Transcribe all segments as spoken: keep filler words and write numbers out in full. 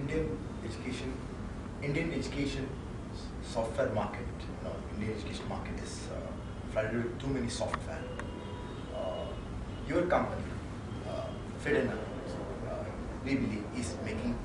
Indian education, Indian education software market, you know, Indian education market is uh, flooded with too many software. Uh, your company, uh, Fedina, uh, we believe is making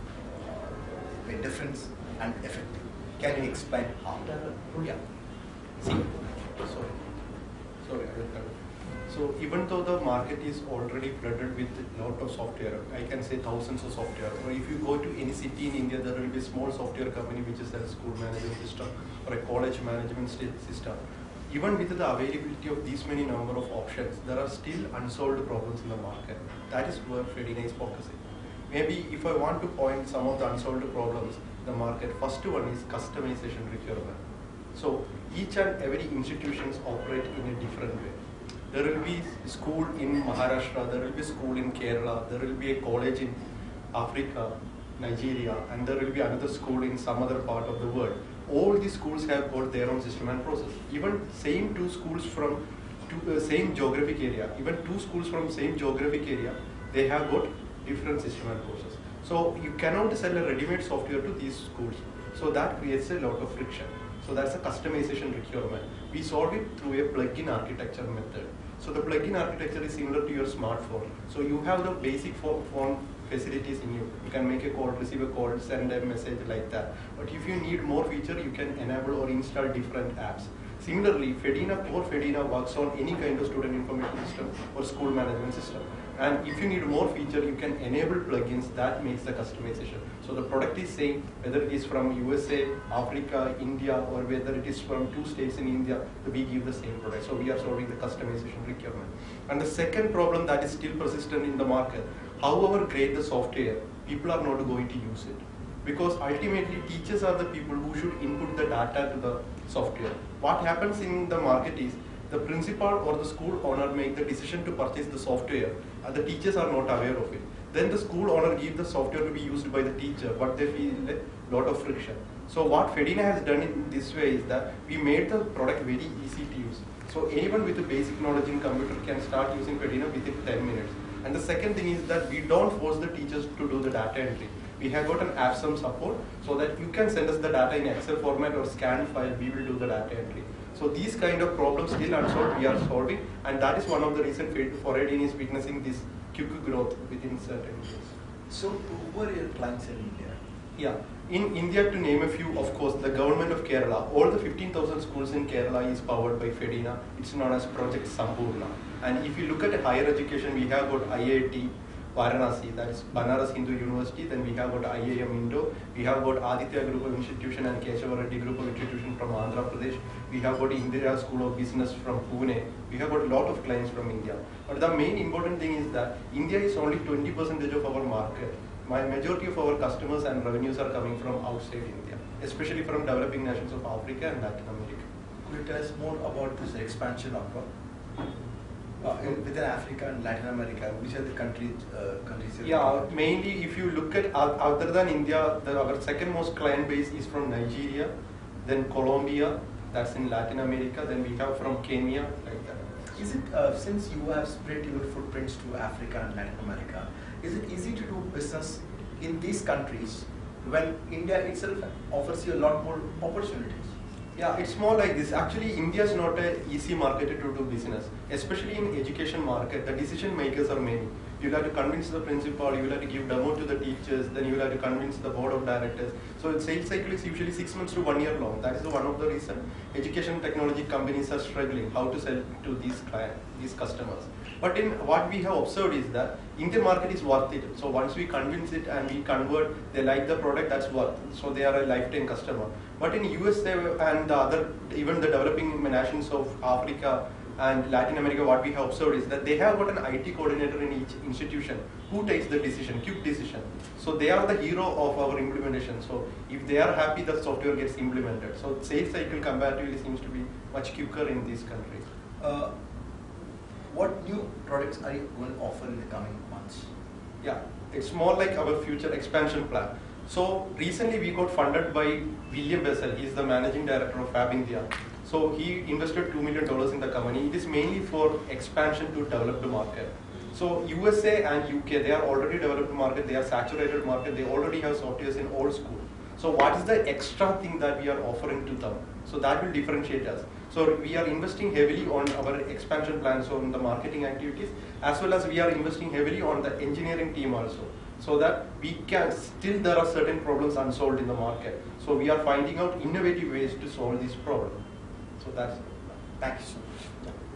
uh, a difference and effective. Can you explain how? Yeah. See, sorry. Sorry, I will come. So even though the market is already flooded with a lot of software, I can say thousands of software. Or if you go to any city in India, there will be a small software company which is a school management system or a college management system. Even with the availability of these many number of options, there are still unsolved problems in the market. That is where Fedina is focusing. Maybe if I want to point some of the unsolved problems in the market, first one is customization requirement. So each and every institutions operate in a different way. There will be school in Maharashtra, there will be school in Kerala, there will be a college in Africa, Nigeria, and there will be another school in some other part of the world. All these schools have got their own system and process. Even same two schools from two, uh, same geographic area, even two schools from same geographic area, they have got different system and process. So you cannot sell a ready-made software to these schools. So that creates a lot of friction. So that's a customization requirement. We solve it through a plug-in architecture method. So the plug-in architecture is similar to your smartphone. So you have the basic phone facilities in you. You can make a call, receive a call, send a message like that. But if you need more feature, you can enable or install different apps. Similarly, Fedina, core Fedina works on any kind of student information system or school management system. And if you need more feature, you can enable plugins that makes the customization. So the product is same, whether it is from U S A, Africa, India, or whether it is from two states in India, we give the same product. So we are solving the customization requirement. And the second problem that is still persistent in the market, however great the software, people are not going to use it. Because ultimately teachers are the people who should input the data to the software. What happens in the market is, the principal or the school owner make the decision to purchase the software and the teachers are not aware of it. Then the school owner gives the software to be used by the teacher, but they feel a lot of friction. So what Fedina has done in this way is that we made the product very easy to use. So anyone with a basic knowledge in computer can start using Fedina within ten minutes. And the second thing is that we don't force the teachers to do the data entry. We have got an AppSum support so that you can send us the data in Excel format or scanned file, we will do the data entry. So these kind of problems still unsolved, we are solving, and that is one of the reasons Fedina is witnessing this quick growth within certain years. So who are your clients in India? Yeah, in India, to name a few, of course, the government of Kerala, all the fifteen thousand schools in Kerala is powered by Fedina. It's known as Project Sampurna. And if you look at higher education, we have got I I T Varanasi, that is Banaras Hindu University, then we have got I I M Indo, we have got Aditya Group of Institution and Keshava Reddy Group of Institution from Andhra Pradesh, we have got Indira School of Business from Pune, we have got a lot of clients from India. But the main important thing is that India is only twenty percent of our market. My majority of our customers and revenues are coming from outside India, especially from developing nations of Africa and Latin America. Could you tell us more about this expansion abroad? Uh, in, within Africa and Latin America, which are the countries? Uh, countries yeah, mainly if you look at uh, other than India, the, our second most client base is from Nigeria, then Colombia, that's in Latin America, then we have from Kenya, like that. Is it, uh, since you have spread your footprints to Africa and Latin America, is it easy to do business in these countries when India itself offers you a lot more opportunities? Yeah, it's more like this. Actually, India is not an easy market to do business, especially in education market. The decision makers are many. You will have to convince the principal, you will have to give demo to the teachers, then you will have to convince the board of directors. So the sales cycle is usually six months to one year long. That is one of the reasons education technology companies are struggling how to sell to these clients, these customers. But in what we have observed is that Indian market is worth it. So once we convince it and we convert, they like the product, that's worth. So they are a lifetime customer. But in U S A and the other, even the developing nations of Africa and Latin America, what we have observed is that they have got an I T coordinator in each institution who takes the decision, quick decision. So they are the hero of our implementation. So if they are happy, the software gets implemented. So sales cycle comparatively seems to be much quicker in these countries. Uh, what new products are you going to offer in the coming months? Yeah, it's more like our future expansion plan. So recently we got funded by William Bessel. He is the managing director of Fab India. So he invested two million dollars in the company. It is mainly for expansion to developed market. So U S A and U K, they are already developed market, they are saturated market, they already have softwares in all schools. So what is the extra thing that we are offering to them? So that will differentiate us. So we are investing heavily on our expansion plans on the marketing activities, as well as we are investing heavily on the engineering team also. So that we can, still there are certain problems unsolved in the market. So we are finding out innovative ways to solve this problem. So that's, Thank you so much.